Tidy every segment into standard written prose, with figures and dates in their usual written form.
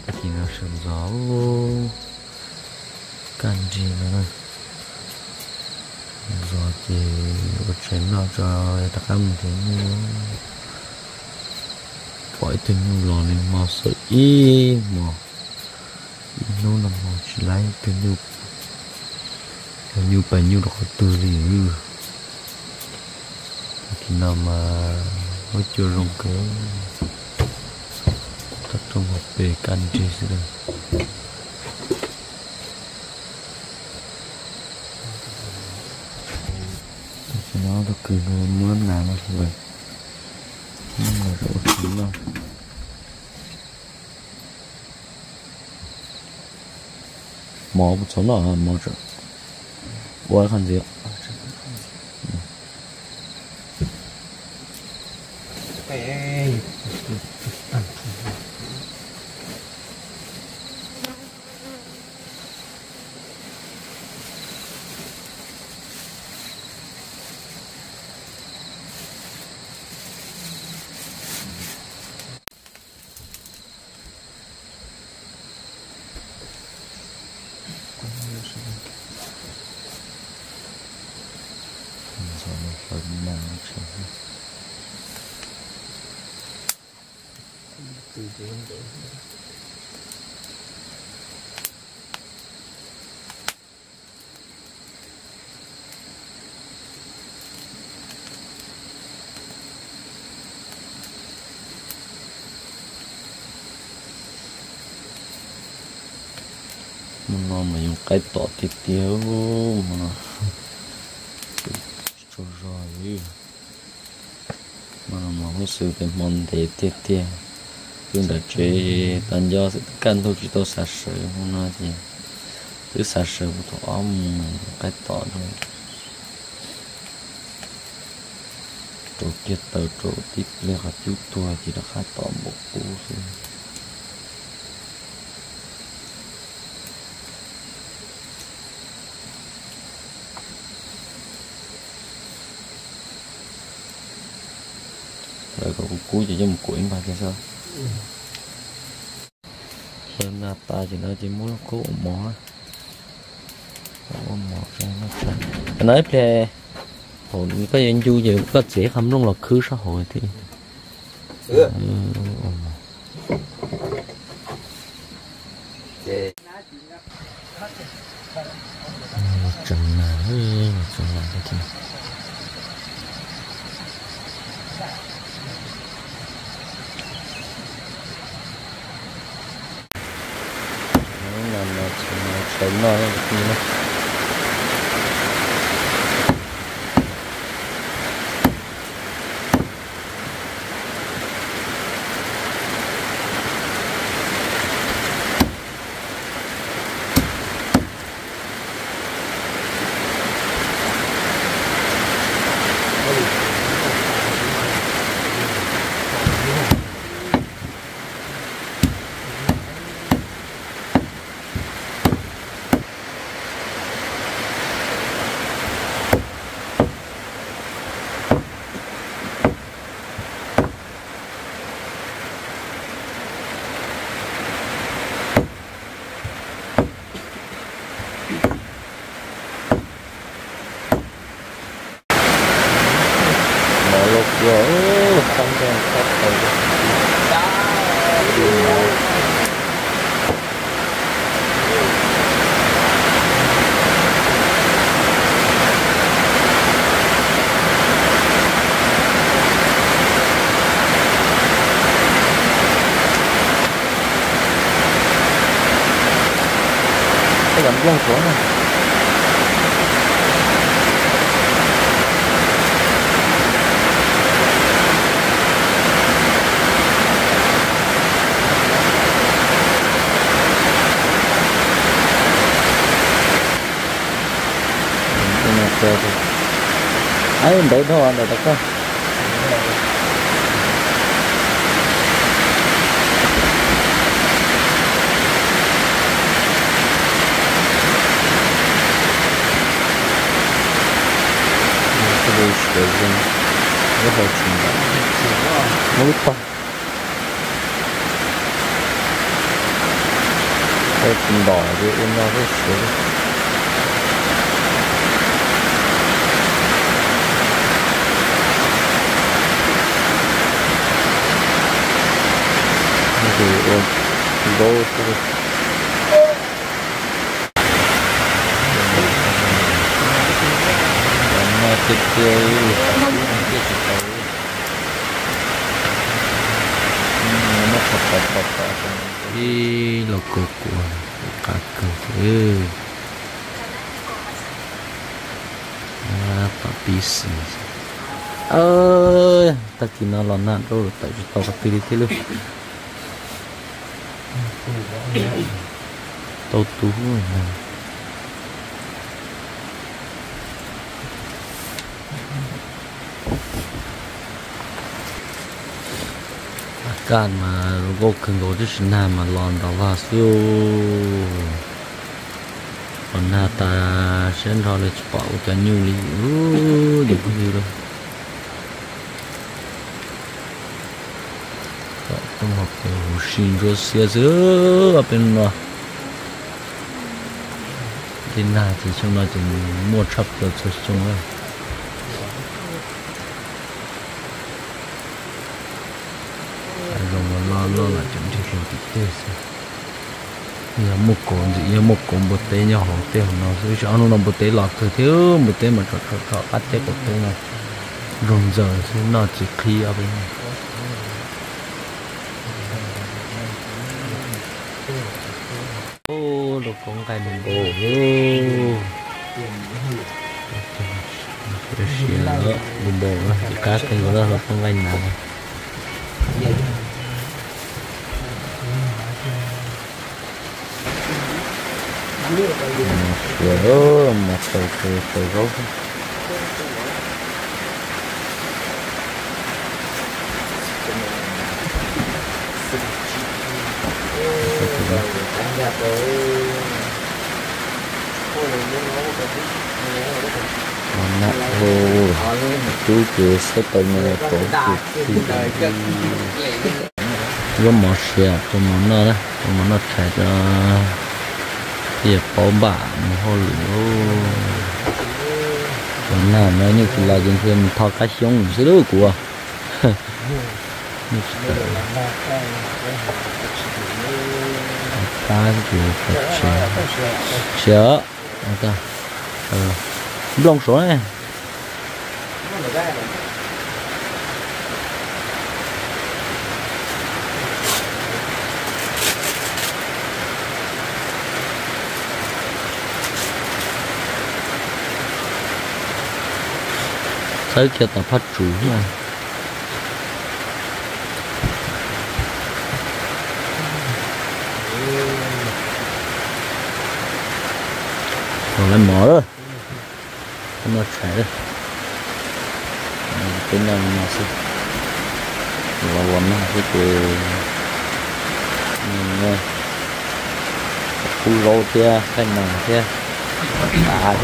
thì nó sớm gió cần gì nữa gió thì ở trên nó cho tất cả mình thấy gọi tên lò lên màu sợi y màu nó là màu chỉ lấy tên như bao nhiêu đó từ liền thì nào mà mới chưa rong cái tập trung học về căn gì rồi thì nó được cứ muốn làm mà vậy nhưng mà rồi chính đâu mỏ một số nào mỏ rồi qua khăn gì ạ nó mà dùng cái tọt thì tiêu mà nó cho rồi mà có sự cái món để tiết tiền chúng ta chơi tận do sự căn thôi chỉ tôi sát sợ không nói gì cứ sát sợ một thọ cái tọt thôi chỗ kia tờ chỗ tiếp lên hạt chút tua chỉ là khá tọt một cú thôi rồi có cú chỉ cho một quyển ba kia sao hơn là ta chỉ nói chỉ muốn cố mỏ ra nó sao cái nói về hồi cái anh du về có dễ không luôn là khứ xã hội thì chừng nào cái gì sống nó như thế không còn sắp tới cái đầm lông xuống này ấy để thôi để được không rất là chừng mỗi con cái tình đỏ thì em nó rất sướng thì em đô thì mà thịt tươi nó phật đi lộc cục của cả cục tapis ơi ta chỉ nó là nạn rồi tại vì tao cái thế luôn tao tú rồi nèการมาโลกขึ้นโลกที่ชนะมาลอนดาวาซิโอวันหน้าตาเช่นเราเลยจะเป่าจะนิวลีเดี๋ยวก็ดีเลยก็ต้องมาเป็นชินโรเซียเสือเป็นว่าที่หน้าที่ช่วงนั้นจะมั่วชับตัวช่วงนั้นlo là chúng tôi không biết thế sao giờ một con bột té nhau họ té họ nó sẽ cho nó bột té lọt từ thiếu bột té mà cho bắt té bột té này rồng giờ sẽ nó chỉ khi ở bên này ô đồ con cái mình bồ cái gì đó mình bồ chỉ cá cái đó là con cái nào rồi một từ gấu nát hồ chú kia sẽ tới nơi cổ có một xe cho món nó chạy cho thì có bả một hồ lửa còn nào nó như là dân dân thao cá sống sẽ đỡ của cá kiểu Phật chở ta lông số này tới cho ta phát chủ nha còn lại mở rồi nó chạy đấy cái nào mà sẽ là quần nó cái này khu lô kia cái nào kia kia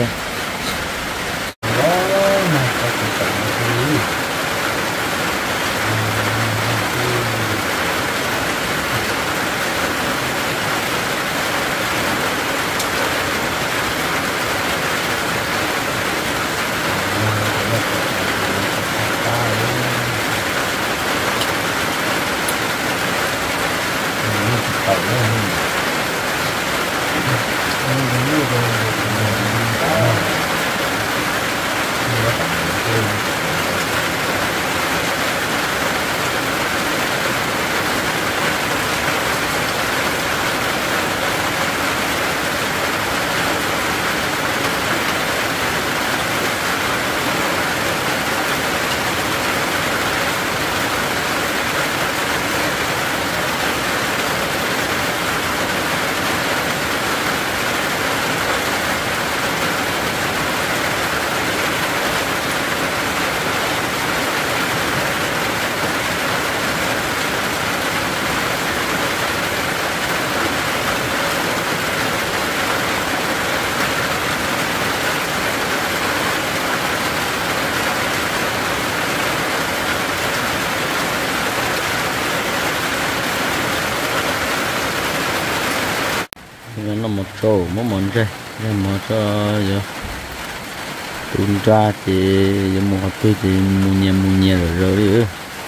nó một chỗ một món chơi nhưng mà cho giờ tuần tra thì giờ một tôi thì mua nhà rồi đi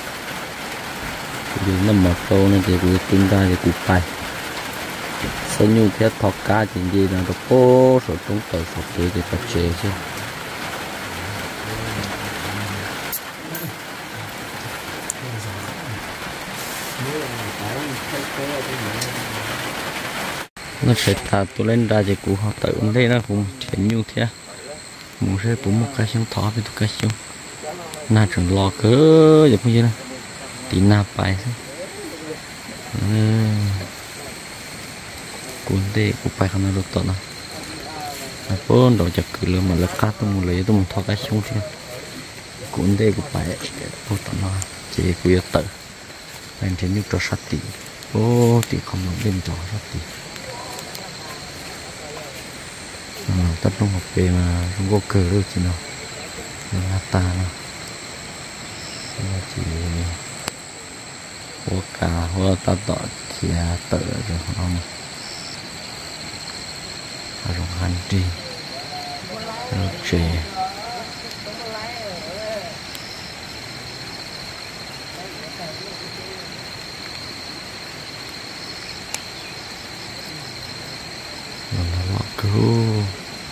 giờ nó một chỗ này thì cứ tuần tra thì cũng phải sau nhu theo thọ cá thì gì là nó có số chúng tôi số kia thì phải chơi chứ nó sẽ thả tôi lên ra thì cũng họ tự đây nó cũng chuyển nhu thế muốn sẽ búng một cái xong thọ với tôi cái xong na trường lò cỡ vậy không gì nữa tí na bài cuốn đây cũng phải không được tốt nào bốn đồ chặt cứ lừa mà lừa cá tôi muốn lấy tôi muốn thọ cái xong thì cuốn đây cũng phải tốt nó chỉ cứ tự anh thấy như trò sát tỉ ô tỉ không能lên trò sát tỉ tất đông học về mà không có cờ đâu chị nào là ta nào chỉ hoa cà hoa ta tọt thì tự rồi không rồi hành trì rồi chè rồi là lọ cứu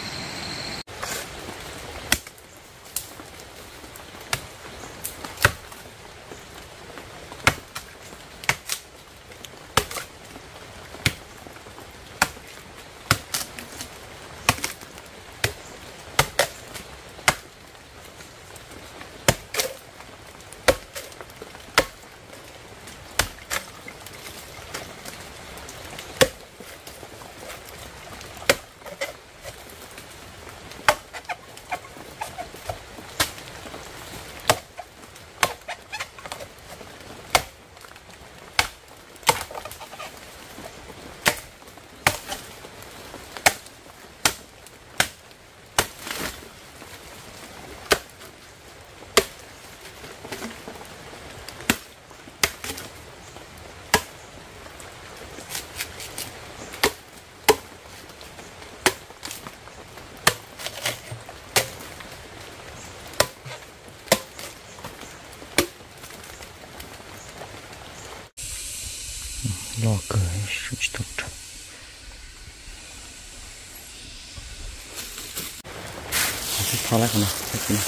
lò cờ chút chút thôi lại không nào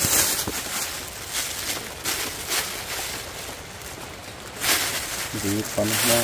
gì còn nó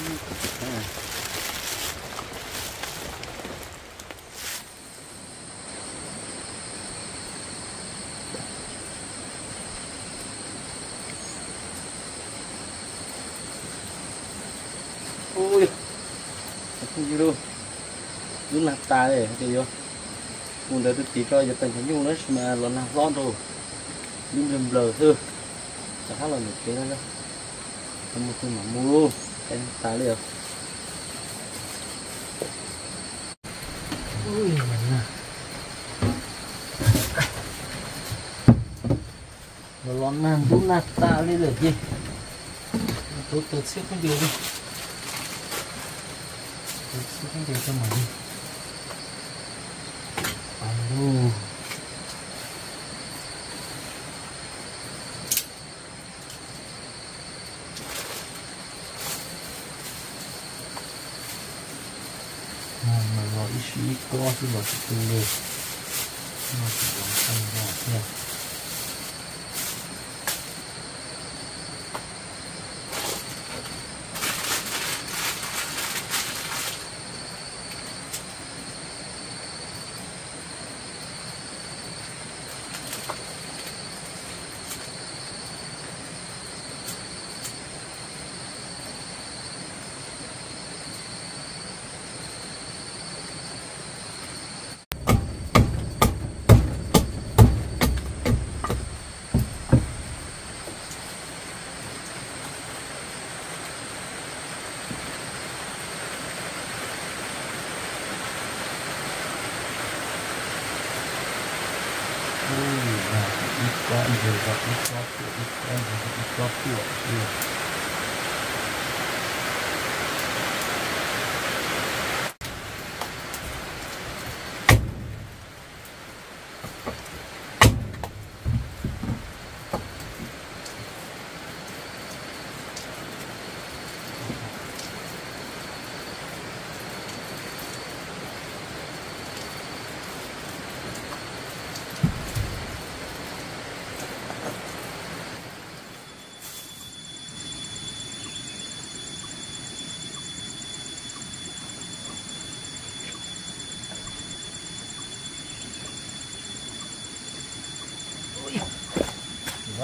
ui không gì đâu đúng là ta đấy thì vô muốn để tôi tí cho giờ tận nhung nữa mà nó nào lon rồi nhưng rầm lờ thôi chắc là một cái đó một cái mà mua em ta được ui mình nè nó lon nan đúng là ta đi được gì tôi tự xếp cái điều đi xếp cái điều cho mình đi alo mà gọi suy co thì bảo sự tương đối nó sẽ làm thành gọt nha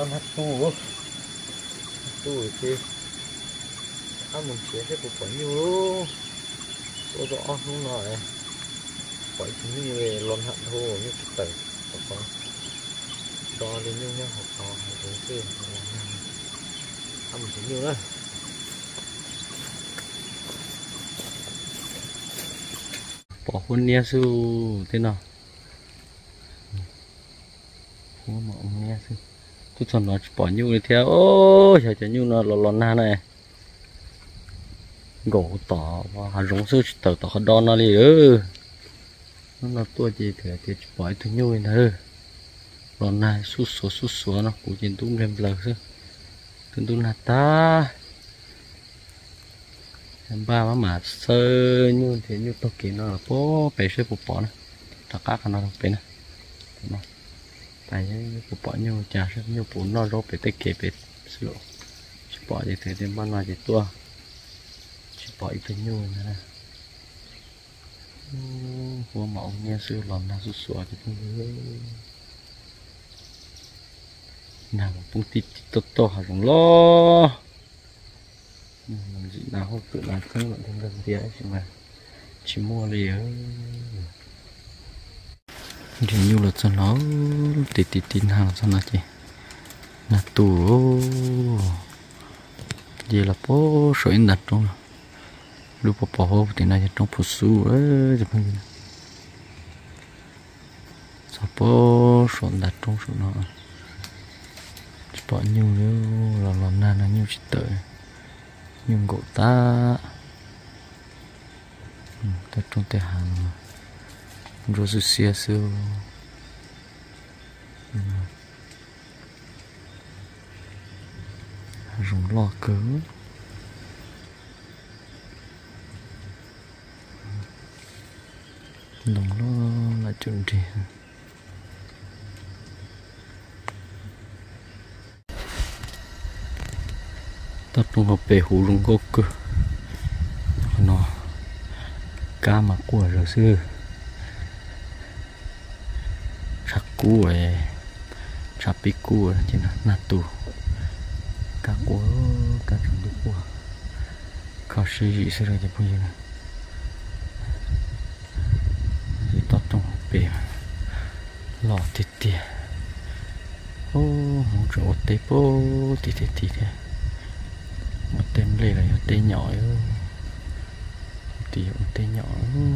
ăn hạt tu tu thì ăn một chế sẽ có nhiều luôn tôi rõ không nói phải như về lon hạt thô như cái tẩy có đo lên như nhau học trò hay giống xưa ăn một chế nhiều đấy bỏ khuôn nia sư thế nào không mà ông nia sư tôi chọn nó bỏ nhu theo ô chả chả nhu nó lon na này gỗ tỏ và hạt giống sư tỏ tỏ đo nó đi nó tua gì thì bỏ thứ nhu này lon này sút số nó cũng trên tung lên lờ sư tung là ta ba mà sơ như thế như tôi kỹ nó là bố bể sơ bỏ này tất cả nó bể này tại như bỏ như trà sơ như bún nó rốt bể tê kể bể sữa chỉ bỏ gì thế thì ban ngày thì tua chỉ bỏ ít cái như này hoa màu nghe sơ lòn là sút sủa thì không nào cũng tít to hả giống lo làm gì nào không tự làm không nhận thêm gần tí ấy mà chỉ mua liền thì như là cho nó tít hàng cho nó chị là tủ gì là bố sợi đặt trong lúc bỏ thì này trong phụ su ấy thì không sao bố sợi đặt trong sợi nó bỏ nhiều nữa là làm là nhiều chỉ tới nhưng gỗ ta ta trong tay hàng rồi sự xia xưa dùng lo cớ đồng lo là chuẩn trị tập trung vào bể hũ lùng gốc cơ nó cá mà của rồi xưa chắc cú ấy chắc bị cú chỉ là nát tù cá của cá trồng được của khó suy nghĩ sẽ ra cho bây giờ thì tập trung vào bể lò thịt tiệt ô một chỗ tép ô thịt một tên lê là một tên nhỏ thì một tên nhỏ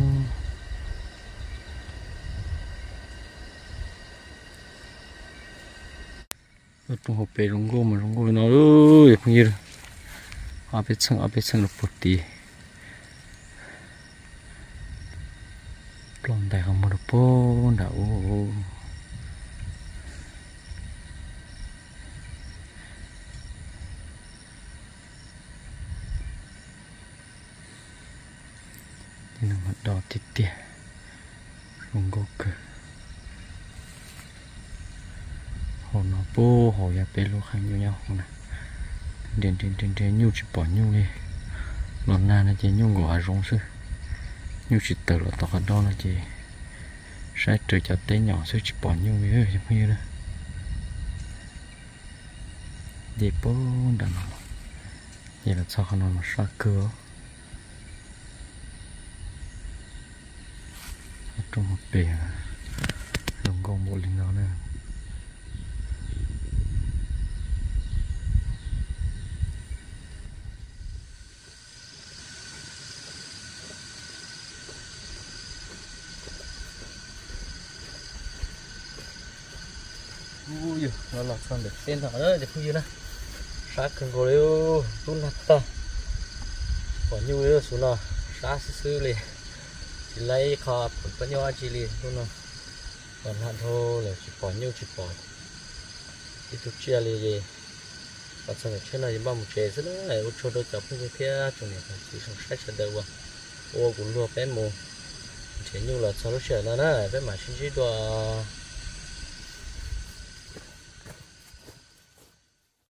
trong hộp bể rong gô mà rong gô nó ơi không như ở bên sân là bột tí còn đại không một bố đậu thì nó mặt đỏ tít tía rong gô cơ hồ nó bố hồ ya bê lô khang nhau nhau nè đến nhu chỉ bỏ nhu đi lần nào là chỉ nhu gọi rong sư nhu chỉ tự là tao đó là chỉ sai trừ cho té nhỏ sư chỉ bỏ nhu đi ơi giống như đó để bố đàn vậy là sao không nó sát cửa trong một bể rong gông bộ linh đó nè ui nó lọt xong được tên thỏ đó để không như nào sát cần cổ liu tún nát ta bỏ nhu liu xuống nào sát sư liền chỉ lấy kho có nhau chỉ liền tún nào còn hạn thô là chỉ bỏ nhu chỉ bỏ cái thuốc chia liền gì và xong rồi trên này ba một chế rất là ô tô đôi chọc như thế trong này chỉ xong sát sẽ đâu ô cũng lùa bé mù chế nhu là sau lúc trở là nó bé mà xin chỉ đùa